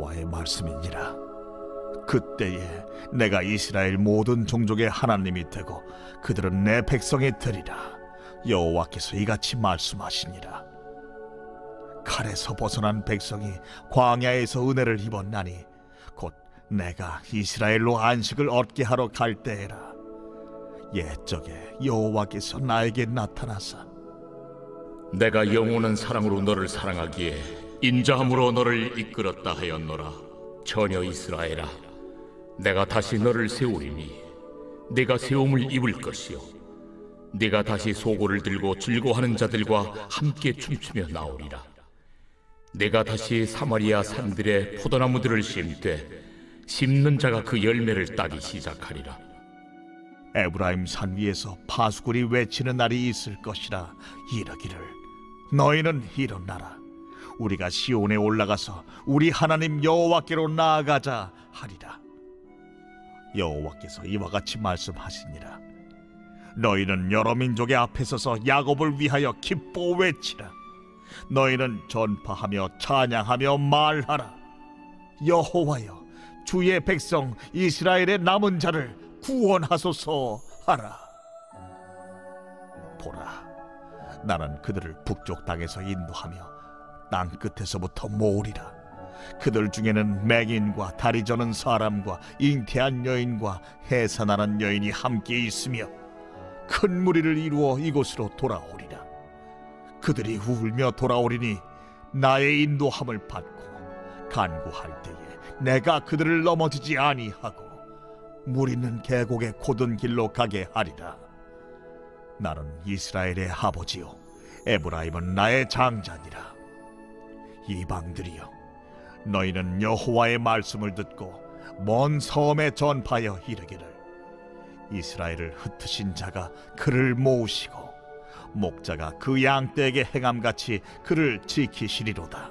여호와의 말씀이니라. 그때에 내가 이스라엘 모든 종족의 하나님이 되고 그들은 내 백성이 되리라. 여호와께서 이같이 말씀하시니라. 칼에서 벗어난 백성이 광야에서 은혜를 입었나니 곧 내가 이스라엘로 안식을 얻게 하러 갈 때에라. 옛적에 여호와께서 나에게 나타나사 내가 영원한 사랑으로 너를 사랑하기에 인자함으로 너를 이끌었다 하였노라. 처녀 이스라엘아, 내가 다시 너를 세우리니 네가 세움을 입을 것이요 네가 다시 소고를 들고 즐거워하는 자들과 함께 춤추며 나오리라. 내가 다시 사마리아 산들에 포도나무들을 심되 심는 자가 그 열매를 따기 시작하리라. 에브라임 산 위에서 파수꾼이 외치는 날이 있을 것이라. 이르기를 너희는 일어나라. 우리가 시온에 올라가서 우리 하나님 여호와께로 나아가자 하리라. 여호와께서 이와 같이 말씀하시니라. 너희는 여러 민족의 앞에 서서 야곱을 위하여 기뻐 외치라. 너희는 전파하며 찬양하며 말하라. 여호와여, 주의 백성 이스라엘의 남은 자를 구원하소서 하라. 보라, 나는 그들을 북쪽 땅에서 인도하며 땅 끝에서부터 모으리라. 그들 중에는 맹인과 다리 저는 사람과 잉태한 여인과 해산하는 여인이 함께 있으며 큰 무리를 이루어 이곳으로 돌아오리라. 그들이 울며 돌아오리니 나의 인도함을 받고 간구할 때에 내가 그들을 넘어지지 아니하고 무리는 계곡의 곧은 길로 가게 하리라. 나는 이스라엘의 아버지요 에브라임은 나의 장자니라. 이방들이여, 너희는 여호와의 말씀을 듣고 먼 섬에 전파하여 이르기를 이스라엘을 흩으신 자가 그를 모으시고 목자가 그 양떼에게 행함같이 그를 지키시리로다.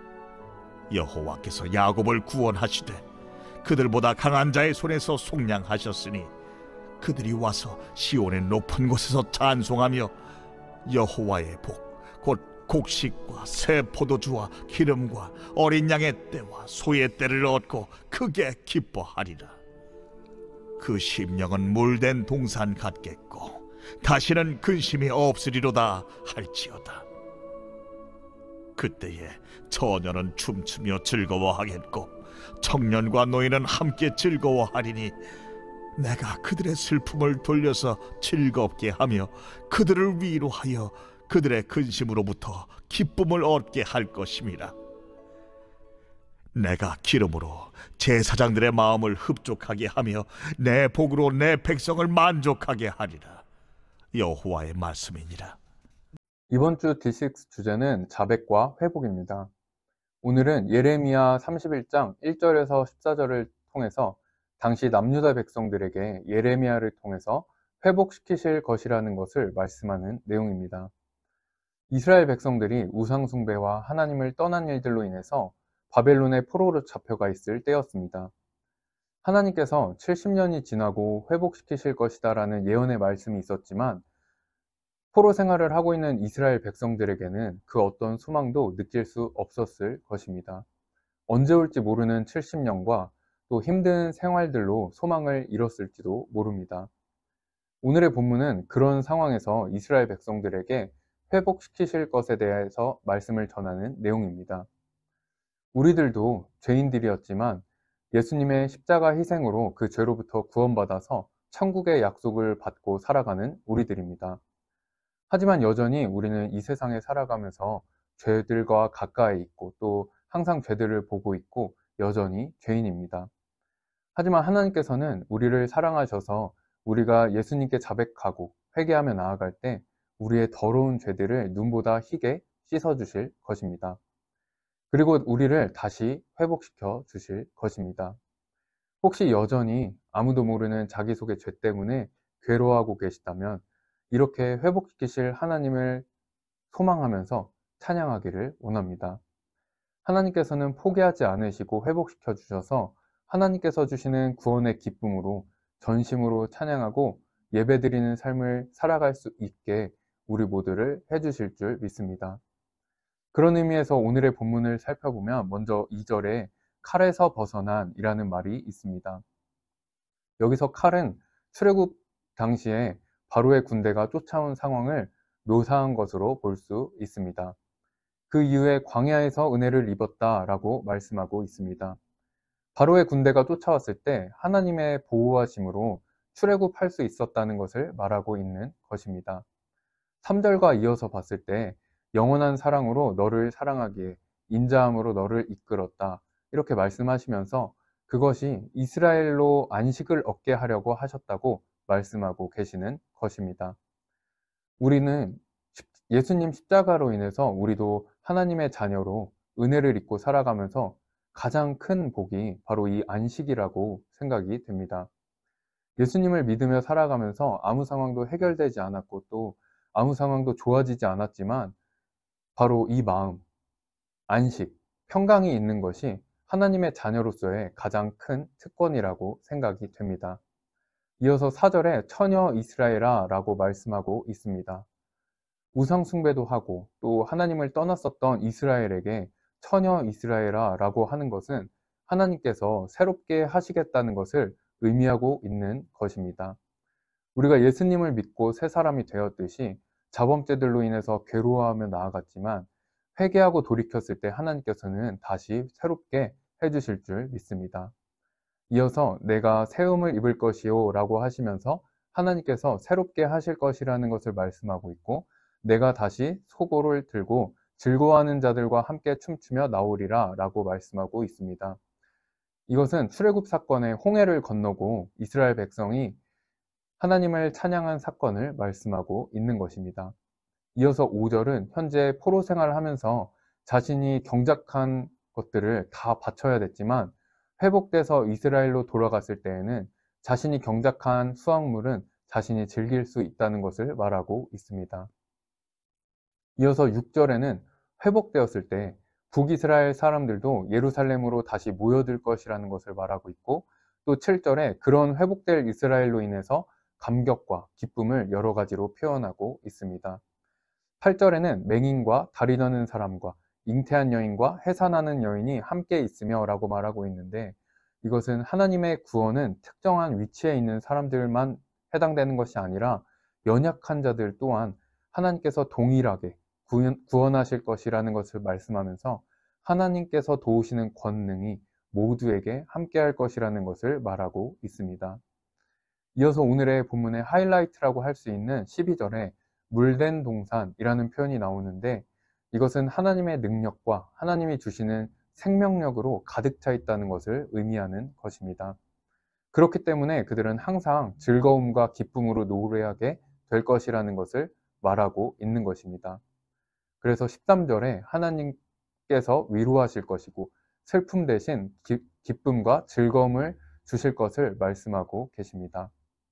여호와께서 야곱을 구원하시되 그들보다 강한 자의 손에서 속량하셨으니 그들이 와서 시온의 높은 곳에서 찬송하며 여호와의 복 곧 곡식과 새 포도주와 기름과 어린 양의 때와 소의 때를 얻고 크게 기뻐하리라. 그 심령은 물된 동산 같겠고 다시는 근심이 없으리로다 할지어다. 그때에 처녀는 춤추며 즐거워하겠고 청년과 노인은 함께 즐거워하리니 내가 그들의 슬픔을 돌려서 즐겁게 하며 그들을 위로하여 그들의 근심으로부터 기쁨을 얻게 할 것임이라. 내가 기름으로 제사장들의 마음을 흡족하게 하며 내 복으로 내 백성을 만족하게 하리라. 여호와의 말씀이니라. 이번 주 D6 주제는 자백과 회복입니다. 오늘은 예레미야 31장 1절에서 14절을 통해서 당시 남유다 백성들에게 예레미야를 통해서 회복시키실 것이라는 것을 말씀하는 내용입니다. 이스라엘 백성들이 우상숭배와 하나님을 떠난 일들로 인해서 바벨론의 포로로 잡혀가 있을 때였습니다. 하나님께서 70년이 지나고 회복시키실 것이다 라는 예언의 말씀이 있었지만 포로 생활을 하고 있는 이스라엘 백성들에게는 그 어떤 소망도 느낄 수 없었을 것입니다. 언제 올지 모르는 70년과 또 힘든 생활들로 소망을 잃었을지도 모릅니다. 오늘의 본문은 그런 상황에서 이스라엘 백성들에게 회복시키실 것에 대해서 말씀을 전하는 내용입니다. 우리들도 죄인들이었지만 예수님의 십자가 희생으로 그 죄로부터 구원받아서 천국의 약속을 받고 살아가는 우리들입니다. 하지만 여전히 우리는 이 세상에 살아가면서 죄들과 가까이 있고 또 항상 죄들을 보고 있고 여전히 죄인입니다. 하지만 하나님께서는 우리를 사랑하셔서 우리가 예수님께 자백하고 회개하며 나아갈 때 우리의 더러운 죄들을 눈보다 희게 씻어주실 것입니다. 그리고 우리를 다시 회복시켜 주실 것입니다. 혹시 여전히 아무도 모르는 자기 속의 죄 때문에 괴로워하고 계시다면 이렇게 회복시키실 하나님을 소망하면서 찬양하기를 원합니다. 하나님께서는 포기하지 않으시고 회복시켜 주셔서 하나님께서 주시는 구원의 기쁨으로 전심으로 찬양하고 예배드리는 삶을 살아갈 수 있게 우리 모두를 해주실 줄 믿습니다. 그런 의미에서 오늘의 본문을 살펴보면 먼저 2절에 칼에서 벗어난 이라는 말이 있습니다. 여기서 칼은 출애굽 당시에 바로의 군대가 쫓아온 상황을 묘사한 것으로 볼 수 있습니다. 그 이후에 광야에서 은혜를 입었다라고 말씀하고 있습니다. 바로의 군대가 쫓아왔을 때 하나님의 보호하심으로 출애굽할 수 있었다는 것을 말하고 있는 것입니다. 3절과 이어서 봤을 때 영원한 사랑으로 너를 사랑하기에 인자함으로 너를 이끌었다, 이렇게 말씀하시면서 그것이 이스라엘로 안식을 얻게 하려고 하셨다고 말씀하고 계시는 것입니다. 우리는 예수님 십자가로 인해서 우리도 하나님의 자녀로 은혜를 입고 살아가면서 가장 큰 복이 바로 이 안식이라고 생각이 됩니다. 예수님을 믿으며 살아가면서 아무 상황도 해결되지 않았고 또 아무 상황도 좋아지지 않았지만 바로 이 마음, 안식, 평강이 있는 것이 하나님의 자녀로서의 가장 큰 특권이라고 생각이 됩니다. 이어서 4절에 처녀 이스라엘아 라고 말씀하고 있습니다. 우상 숭배도 하고 또 하나님을 떠났었던 이스라엘에게 처녀 이스라엘아 라고 하는 것은 하나님께서 새롭게 하시겠다는 것을 의미하고 있는 것입니다. 우리가 예수님을 믿고 새 사람이 되었듯이 자범죄들로 인해서 괴로워하며 나아갔지만 회개하고 돌이켰을 때 하나님께서는 다시 새롭게 해주실 줄 믿습니다. 이어서 내가 새음을 입을 것이요 라고 하시면서 하나님께서 새롭게 하실 것이라는 것을 말씀하고 있고, 내가 다시 소고를 들고 즐거워하는 자들과 함께 춤추며 나오리라 라고 말씀하고 있습니다. 이것은 출애굽 사건의 홍해를 건너고 이스라엘 백성이 하나님을 찬양한 사건을 말씀하고 있는 것입니다. 이어서 5절은 현재 포로 생활을 하면서 자신이 경작한 것들을 다 바쳐야 됐지만 회복돼서 이스라엘로 돌아갔을 때에는 자신이 경작한 수확물은 자신이 즐길 수 있다는 것을 말하고 있습니다. 이어서 6절에는 회복되었을 때 북이스라엘 사람들도 예루살렘으로 다시 모여들 것이라는 것을 말하고 있고, 또 7절에 그런 회복될 이스라엘로 인해서 감격과 기쁨을 여러 가지로 표현하고 있습니다. 8절에는 맹인과 다리 저는 사람과 잉태한 여인과 해산하는 여인이 함께 있으며 라고 말하고 있는데, 이것은 하나님의 구원은 특정한 위치에 있는 사람들만 해당되는 것이 아니라 연약한 자들 또한 하나님께서 동일하게 구원하실 것이라는 것을 말씀하면서 하나님께서 도우시는 권능이 모두에게 함께할 것이라는 것을 말하고 있습니다. 이어서 오늘의 본문의 하이라이트라고 할 수 있는 12절에 물된 동산이라는 표현이 나오는데, 이것은 하나님의 능력과 하나님이 주시는 생명력으로 가득 차 있다는 것을 의미하는 것입니다. 그렇기 때문에 그들은 항상 즐거움과 기쁨으로 노래하게 될 것이라는 것을 말하고 있는 것입니다. 그래서 13절에 하나님께서 위로하실 것이고 슬픔 대신 기쁨과 즐거움을 주실 것을 말씀하고 계십니다.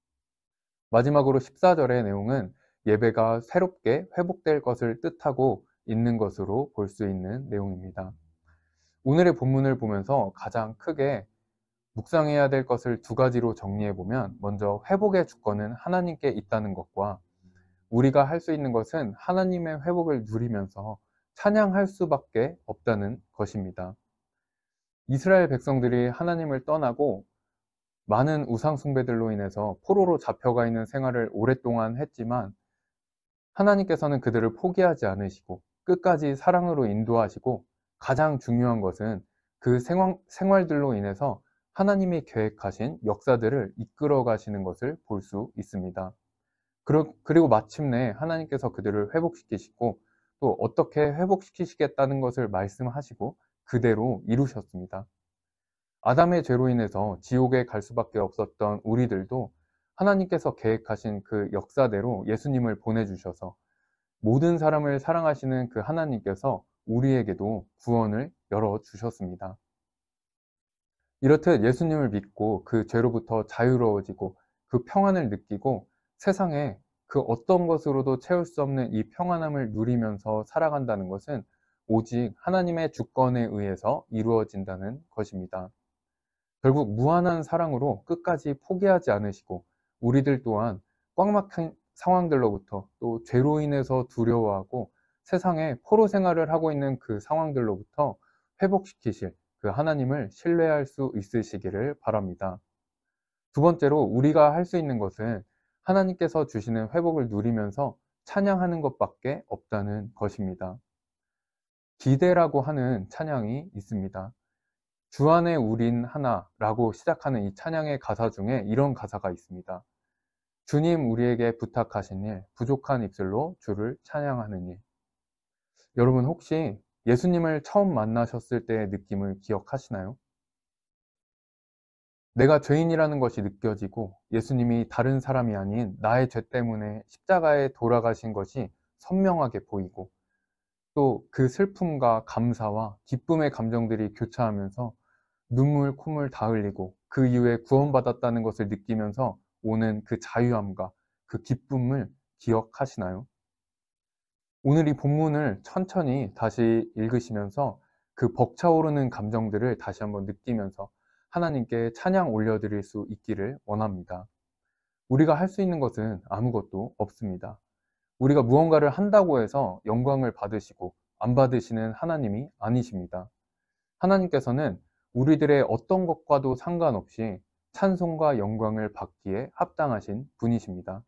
마지막으로 14절의 내용은 예배가 새롭게 회복될 것을 뜻하고 있는 것으로 볼 수 있는 내용입니다. 오늘의 본문을 보면서 가장 크게 묵상해야 될 것을 두 가지로 정리해 보면, 먼저 회복의 주권은 하나님께 있다는 것과 우리가 할 수 있는 것은 하나님의 회복을 누리면서 찬양할 수밖에 없다는 것입니다. 이스라엘 백성들이 하나님을 떠나고 많은 우상 숭배들로 인해서 포로로 잡혀가 있는 생활을 오랫동안 했지만 하나님께서는 그들을 포기하지 않으시고 끝까지 사랑으로 인도하시고, 가장 중요한 것은 그 생활들로 인해서 하나님이 계획하신 역사들을 이끌어 가시는 것을 볼 수 있습니다. 그리고 마침내 하나님께서 그들을 회복시키시고 또 어떻게 회복시키시겠다는 것을 말씀하시고 그대로 이루셨습니다. 아담의 죄로 인해서 지옥에 갈 수밖에 없었던 우리들도 하나님께서 계획하신 그 역사대로 예수님을 보내주셔서 모든 사람을 사랑하시는 그 하나님께서 우리에게도 구원을 열어주셨습니다. 이렇듯 예수님을 믿고 그 죄로부터 자유로워지고 그 평안을 느끼고 세상에 그 어떤 것으로도 채울 수 없는 이 평안함을 누리면서 살아간다는 것은 오직 하나님의 주권에 의해서 이루어진다는 것입니다. 결국 무한한 사랑으로 끝까지 포기하지 않으시고 우리들 또한 꽉 막힌 상황들로부터 또 죄로 인해서 두려워하고 세상에 포로 생활을 하고 있는 그 상황들로부터 회복시키실 그 하나님을 신뢰할 수 있으시기를 바랍니다. 두 번째로 우리가 할 수 있는 것은 하나님께서 주시는 회복을 누리면서 찬양하는 것밖에 없다는 것입니다. 기대라고 하는 찬양이 있습니다. 주 안에 우린 하나라고 시작하는 이 찬양의 가사 중에 이런 가사가 있습니다. 주님 우리에게 부탁하신 일, 부족한 입술로 주를 찬양하는 일. 여러분 혹시 예수님을 처음 만나셨을 때의 느낌을 기억하시나요? 내가 죄인이라는 것이 느껴지고 예수님이 다른 사람이 아닌 나의 죄 때문에 십자가에 돌아가신 것이 선명하게 보이고 또 그 슬픔과 감사와 기쁨의 감정들이 교차하면서 눈물, 콧물 다 흘리고 그 이후에 구원받았다는 것을 느끼면서 오는 그 자유함과 그 기쁨을 기억하시나요? 오늘 이 본문을 천천히 다시 읽으시면서 그 벅차오르는 감정들을 다시 한번 느끼면서 하나님께 찬양 올려드릴 수 있기를 원합니다. 우리가 할 수 있는 것은 아무것도 없습니다. 우리가 무언가를 한다고 해서 영광을 받으시고 안 받으시는 하나님이 아니십니다. 하나님께서는 우리들의 어떤 것과도 상관없이 찬송과 영광을 받기에 합당하신 분이십니다.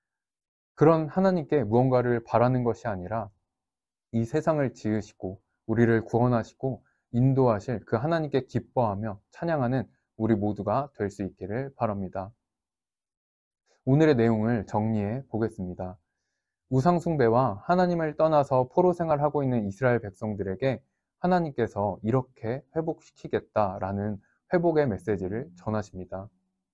그런 하나님께 무언가를 바라는 것이 아니라 이 세상을 지으시고 우리를 구원하시고 인도하실 그 하나님께 기뻐하며 찬양하는 우리 모두가 될 수 있기를 바랍니다. 오늘의 내용을 정리해 보겠습니다. 우상숭배와 하나님을 떠나서 포로 생활하고 있는 이스라엘 백성들에게 하나님께서 이렇게 회복시키겠다라는 회복의 메시지를 전하십니다.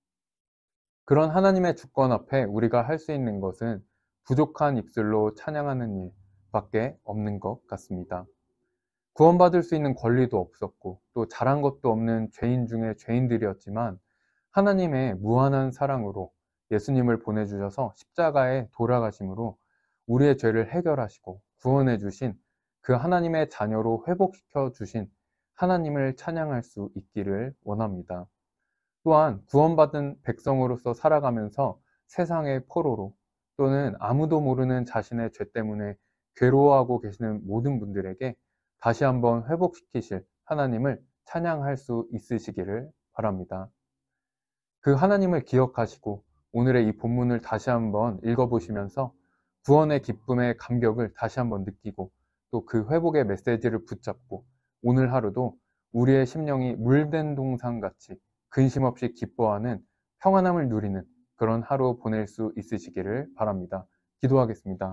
그런 하나님의 주권 앞에 우리가 할 수 있는 것은 부족한 입술로 찬양하는 일 밖에 없는 것 같습니다. 구원받을 수 있는 권리도 없었고 또 잘한 것도 없는 죄인 중에 죄인들이었지만 하나님의 무한한 사랑으로 예수님을 보내주셔서 십자가에 돌아가심으로 우리의 죄를 해결하시고 구원해 주신 그 하나님의 자녀로 회복시켜 주신 하나님을 찬양할 수 있기를 원합니다. 또한 구원받은 백성으로서 살아가면서 세상의 포로로 또는 아무도 모르는 자신의 죄 때문에 괴로워하고 계시는 모든 분들에게 다시 한번 회복시키실 하나님을 찬양할 수 있으시기를 바랍니다. 그 하나님을 기억하시고 오늘의 이 본문을 다시 한번 읽어보시면서 구원의 기쁨의 감격을 다시 한번 느끼고 또 그 회복의 메시지를 붙잡고 오늘 하루도 우리의 심령이 물된 동산같이 근심 없이 기뻐하는 평안함을 누리는 그런 하루 보낼 수 있으시기를 바랍니다. 기도하겠습니다.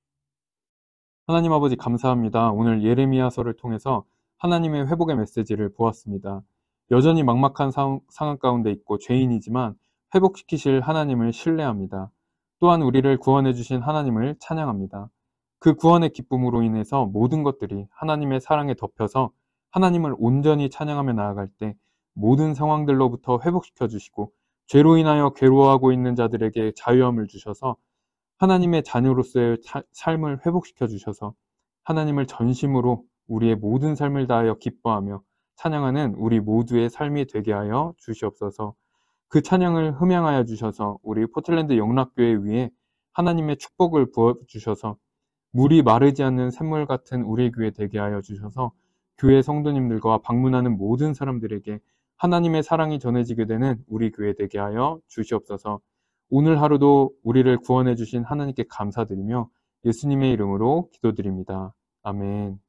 하나님 아버지 감사합니다. 오늘 예레미야서를 통해서 하나님의 회복의 메시지를 보았습니다. 여전히 막막한 상황 가운데 있고 죄인이지만 회복시키실 하나님을 신뢰합니다. 또한 우리를 구원해 주신 하나님을 찬양합니다. 그 구원의 기쁨으로 인해서 모든 것들이 하나님의 사랑에 덮여서 하나님을 온전히 찬양하며 나아갈 때 모든 상황들로부터 회복시켜 주시고 죄로 인하여 괴로워하고 있는 자들에게 자유함을 주셔서 하나님의 자녀로서의 삶을 회복시켜 주셔서 하나님을 전심으로 우리의 모든 삶을 다하여 기뻐하며 찬양하는 우리 모두의 삶이 되게 하여 주시옵소서. 그 찬양을 흠양하여 주셔서 우리 포틀랜드 영락교회 위에 하나님의 축복을 부어주셔서 물이 마르지 않는 샘물 같은 우리 교회 되게 하여 주셔서 교회 성도님들과 방문하는 모든 사람들에게 하나님의 사랑이 전해지게 되는 우리 교회 되게 하여 주시옵소서. 오늘 하루도 우리를 구원해 주신 하나님께 감사드리며 예수님의 이름으로 기도드립니다. 아멘.